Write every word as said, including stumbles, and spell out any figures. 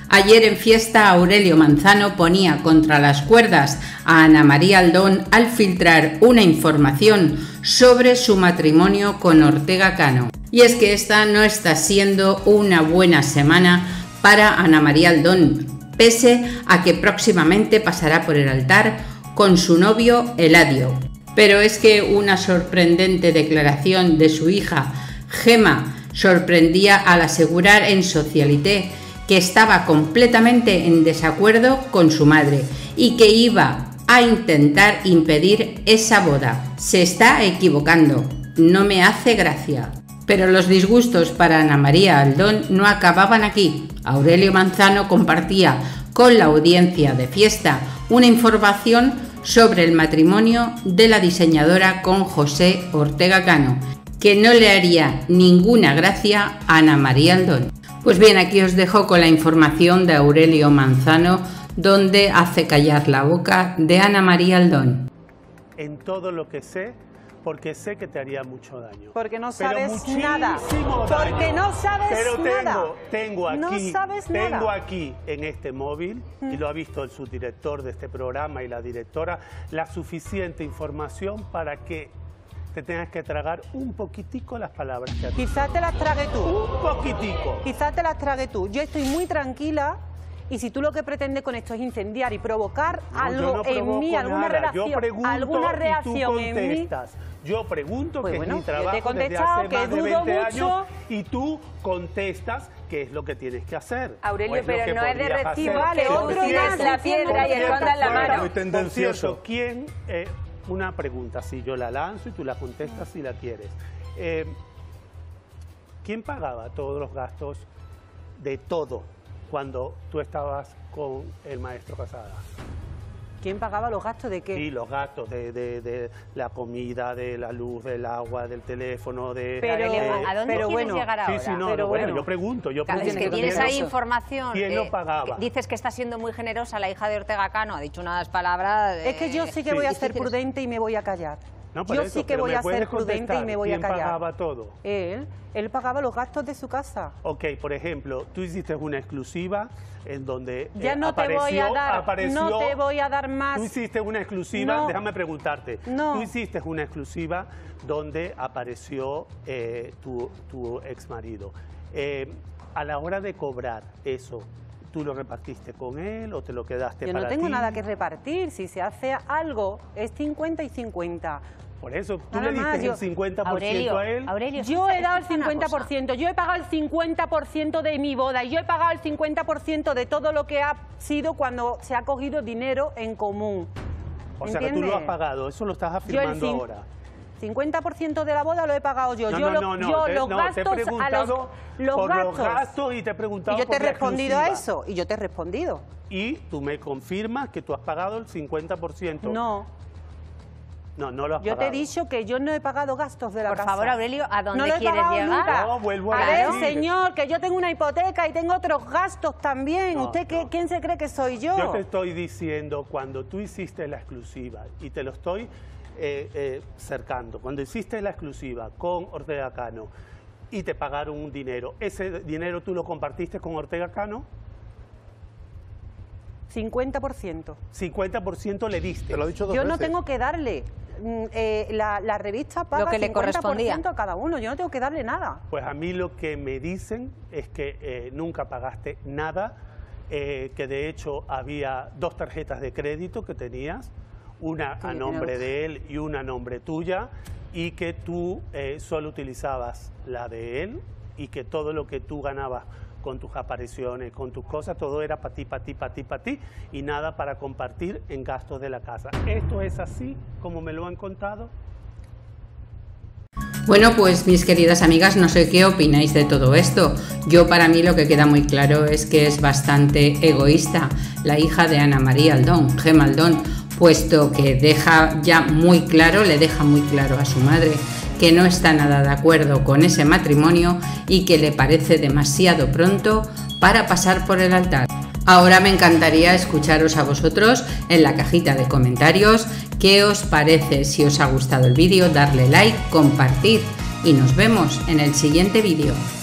Ayer en fiesta Aurelio Manzano ponía contra las cuerdas a Ana María Aldón al filtrar una información sobre su matrimonio con Ortega Cano. Y es que esta no está siendo una buena semana para Ana María Aldón, pese a que próximamente pasará por el altar con su novio Eladio. Pero es que una sorprendente declaración de su hija Gemma sorprendía al asegurar en Socialité que estaba completamente en desacuerdo con su madre y que iba a intentar impedir esa boda. Se está equivocando, no me hace gracia. Pero los disgustos para Ana María Aldón no acababan aquí. Aurelio Manzano compartía con la audiencia de fiesta una información sobre el matrimonio de la diseñadora con José Ortega Cano, que no le haría ninguna gracia a Ana María Aldón. Pues bien, aquí os dejo con la información de Aurelio Manzano, donde hace callar la boca de Ana María Aldón. En todo lo que sé, porque sé que te haría mucho daño. Porque no sabes nada. Porque no sabes Pero tengo, nada. Tengo aquí, no sabes tengo nada. aquí en este móvil, mm. y lo ha visto el subdirector de este programa y la directora, la suficiente información para que te tengas que tragar un poquitico las palabras que has dicho. Quizás te las trague tú. Un poquitico. Quizás te las trague tú. Yo estoy muy tranquila y si tú lo que pretendes con esto es incendiar y provocar no, algo no en mí, alguna nada. relación, yo pregunto alguna reacción y tú contestas. en mí. Yo pregunto, pues que bueno, es mi trabajo yo te he desde hace que más de dudo veinte mucho. años y tú contestas qué es lo que tienes que hacer. Aurelio, pero no es de recibo. Vale, otro más la piedra y escondas la mano. Muy tendencioso. ¿Quién? Eh, una pregunta, si yo la lanzo y tú la contestas si la quieres. Eh, ¿Quién pagaba todos los gastos de todo cuando tú estabas con el maestro Casada? ¿Quién pagaba los gastos de qué? Sí, los gastos de, de, de la comida, de la luz, del agua, del teléfono, de... Pero, de, ¿a dónde pero quieres bueno, llegar ahora? Sí, sí, no, pero no, bueno, bueno, yo pregunto, yo claro, pregunto. es que tienes ahí información. ¿Quién eh, lo pagaba? Dices que está siendo muy generosa la hija de Ortega Cano, ha dicho unas palabras... Eh, es que yo sí que sí. voy a ser prudente y me voy a callar. No, yo eso, sí que voy a ser prudente y me voy a callar. ¿Quién pagaba todo? Él. Él pagaba los gastos de su casa. Ok, por ejemplo, tú hiciste una exclusiva en donde ya eh, no apareció, te voy a dar, apareció, no te voy a dar más. Tú hiciste una exclusiva, no, déjame preguntarte. No. Tú hiciste una exclusiva donde apareció eh, tu, tu ex marido. Eh, a la hora de cobrar eso, ¿tú lo repartiste con él o te lo quedaste Yo para no tengo ti? nada que repartir. Si se hace algo, es cincuenta y cincuenta. Por eso, tú Nada le diste más, yo... el cincuenta por ciento Aurelio, a él. Aurelio, yo he dado el cincuenta por ciento, yo he pagado el cincuenta por ciento de mi boda y yo he pagado el cincuenta por ciento de todo lo que ha sido cuando se ha cogido dinero en común. O sea que tú lo has pagado, eso lo estás afirmando ahora. cincuenta por ciento de la boda lo he pagado yo. No, yo no, lo, no, no, yo te, los no, gastos te he preguntado a los, los por gastos. los gastos y te he preguntado y yo te he por la respondido a exclusiva. eso, y yo te he respondido. Y tú me confirmas que tú has pagado el cincuenta por ciento. No. No, no lo has yo pagado. te he dicho que yo no he pagado gastos de la por casa. Por favor, Aurelio, ¿a dónde no lo he quieres pagado llegar? Nunca. No, vuelvo a, a decir. ver, señor, que yo tengo una hipoteca y tengo otros gastos también. No, ¿Usted qué, no. quién se cree que soy yo? Yo te estoy diciendo, cuando tú hiciste la exclusiva, y te lo estoy eh, eh, cercando, cuando hiciste la exclusiva con Ortega Cano y te pagaron un dinero, ¿ese dinero tú lo compartiste con Ortega Cano? cincuenta por ciento. cincuenta por ciento le diste. Te lo he dicho dos Yo veces. no tengo que darle. Eh, la, la revista paga lo que le cincuenta por ciento correspondía a cada uno. Yo no tengo que darle nada. Pues a mí lo que me dicen es que eh, nunca pagaste nada, eh, que de hecho había dos tarjetas de crédito que tenías, una Sí, a nombre de él y una a nombre tuya, y que tú eh, solo utilizabas la de él y que todo lo que tú ganabas con tus apariciones, con tus cosas, todo era para ti, para ti, para ti, para ti, y nada para compartir en gastos de la casa. ¿Esto es así como me lo han contado? Bueno, pues mis queridas amigas, no sé qué opináis de todo esto. Yo, para mí, lo que queda muy claro es que es bastante egoísta la hija de Ana María Aldón, Gemma Aldón, puesto que deja ya muy claro, le deja muy claro a su madre que no está nada de acuerdo con ese matrimonio y que le parece demasiado pronto para pasar por el altar. Ahora me encantaría escucharos a vosotros en la cajita de comentarios qué os parece. Si os ha gustado el vídeo, darle like, compartir y nos vemos en el siguiente vídeo.